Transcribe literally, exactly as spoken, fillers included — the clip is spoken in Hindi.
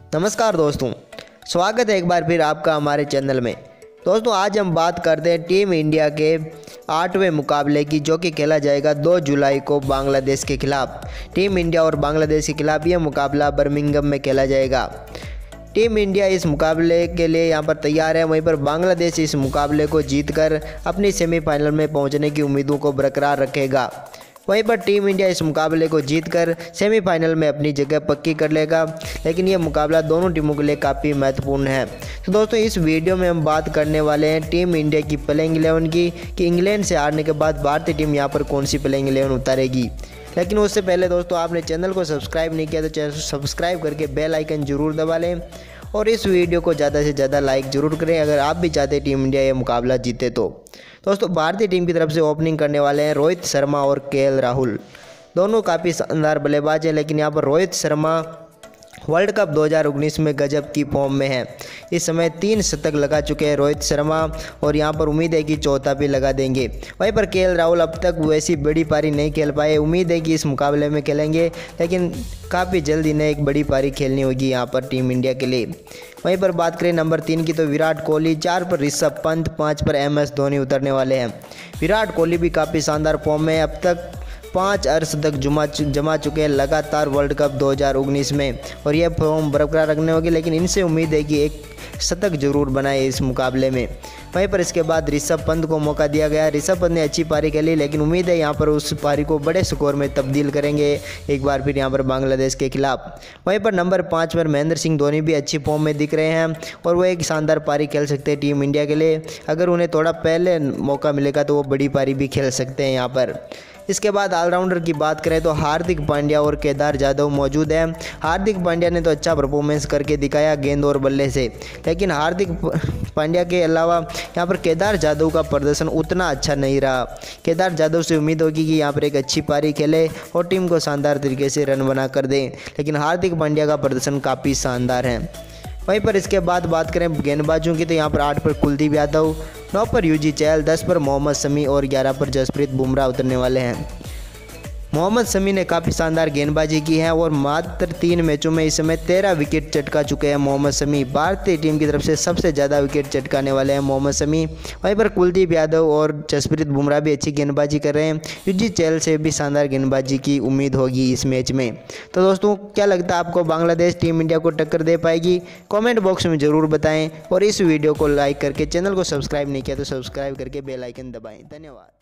नमस्कार दोस्तों, स्वागत है एक बार फिर आपका हमारे चैनल में। दोस्तों आज हम बात करते हैं टीम इंडिया के आठवें मुकाबले की, जो कि खेला जाएगा दो जुलाई को बांग्लादेश के खिलाफ। टीम इंडिया और बांग्लादेश के खिलाफ यह मुकाबला बर्मिंघम में खेला जाएगा। टीम इंडिया इस मुकाबले के लिए यहां पर तैयार है, वहीं पर बांग्लादेश इस मुकाबले को जीतकर अपनी सेमीफाइनल में पहुंचने की उम्मीदों को बरकरार रखेगा। वहीं पर टीम इंडिया इस मुकाबले को जीतकर सेमीफाइनल में अपनी जगह पक्की कर लेगा, लेकिन यह मुकाबला दोनों टीमों के लिए काफ़ी महत्वपूर्ण है। तो दोस्तों इस वीडियो में हम बात करने वाले हैं टीम इंडिया की प्लेइंग इलेवन की, कि इंग्लैंड से हारने के बाद भारतीय टीम यहां पर कौन सी प्लेइंग इलेवन उतारेगी। लेकिन उससे पहले दोस्तों आपने चैनल को सब्सक्राइब नहीं किया तो चैनल को सब्सक्राइब करके बेल आइकन जरूर दबा लें और इस वीडियो को ज़्यादा से ज़्यादा लाइक जरूर करें अगर आप भी चाहते हैं टीम इंडिया ये मुकाबला जीते तो। दोस्तों भारतीय टीम की तरफ से ओपनिंग करने वाले हैं रोहित शर्मा और केएल राहुल। दोनों काफ़ी शानदार बल्लेबाज हैं, लेकिन यहाँ पर रोहित शर्मा वर्ल्ड कप दो हज़ार उन्नीस में गजब की फॉर्म में है। इस समय तीन शतक लगा चुके हैं रोहित शर्मा और यहां पर उम्मीद है कि चौथा भी लगा देंगे। वहीं पर केएल राहुल अब तक वैसी बड़ी पारी नहीं खेल पाए, उम्मीद है कि इस मुकाबले में खेलेंगे, लेकिन काफ़ी जल्द इन्हें एक बड़ी पारी खेलनी होगी यहां पर टीम इंडिया के लिए। वहीं पर बात करें नंबर तीन की तो विराट कोहली, चार पर ऋषभ पंत, पाँच पर एम एस धोनी उतरने वाले हैं। विराट कोहली भी काफ़ी शानदार फॉर्म में है, अब तक पाँच अर्धशतक जमा जमा चुके हैं लगातार वर्ल्ड कप दो हज़ार उन्नीस में और यह फॉर्म बरकरार रखने होगी, लेकिन इनसे उम्मीद है कि एक शतक जरूर बनाए इस मुकाबले में। वहीं पर इसके बाद ऋषभ पंत को मौका दिया गया। ऋषभ पंत ने अच्छी पारी खेली, लेकिन उम्मीद है यहाँ पर उस पारी को बड़े स्कोर में तब्दील करेंगे एक बार फिर यहाँ पर बांग्लादेश के खिलाफ। वहीं पर नंबर पाँच पर महेंद्र सिंह धोनी भी अच्छी फॉर्म में दिख रहे हैं और वो एक शानदार पारी खेल सकते हैं टीम इंडिया के लिए। अगर उन्हें थोड़ा पहले मौका मिलेगा तो वो बड़ी पारी भी खेल सकते हैं यहाँ पर। इसके बाद ऑलराउंडर की बात करें तो हार्दिक पांड्या और केदार जाधव मौजूद हैं। हार्दिक पांड्या ने तो अच्छा परफॉर्मेंस करके दिखाया गेंद और बल्ले से, लेकिन हार्दिक पांड्या के अलावा यहां पर केदार जाधव का प्रदर्शन उतना अच्छा नहीं रहा। केदार जाधव से उम्मीद होगी कि यहां पर एक अच्छी पारी खेले और टीम को शानदार तरीके से रन बना कर दें, लेकिन हार्दिक पांड्या का प्रदर्शन काफ़ी शानदार है। वहीं पर इसके बाद बात करें गेंदबाजों की तो यहाँ पर आठ पर कुलदीप यादव, नौ पर युजी चहल, दस पर मोहम्मद शमी और ग्यारह पर जसप्रीत बुमराह उतरने वाले हैं। मोहम्मद शमी ने काफ़ी शानदार गेंदबाजी की है और मात्र तीन मैचों में इस समय तेरह विकेट चटका चुके हैं मोहम्मद शमी। भारतीय टीम की तरफ से सबसे ज़्यादा विकेट चटकाने वाले हैं मोहम्मद शमी। वहीं पर कुलदीप यादव और जसप्रीत बुमराह भी अच्छी गेंदबाजी कर रहे हैं। युजी चहल से भी शानदार गेंदबाजी की उम्मीद होगी इस मैच में। तो दोस्तों क्या लगता है आपको, बांग्लादेश टीम इंडिया को टक्कर दे पाएगी? कॉमेंट बॉक्स में ज़रूर बताएँ और इस वीडियो को लाइक करके चैनल को सब्सक्राइब नहीं किया तो सब्सक्राइब करके बेल आइकन दबाएँ। धन्यवाद।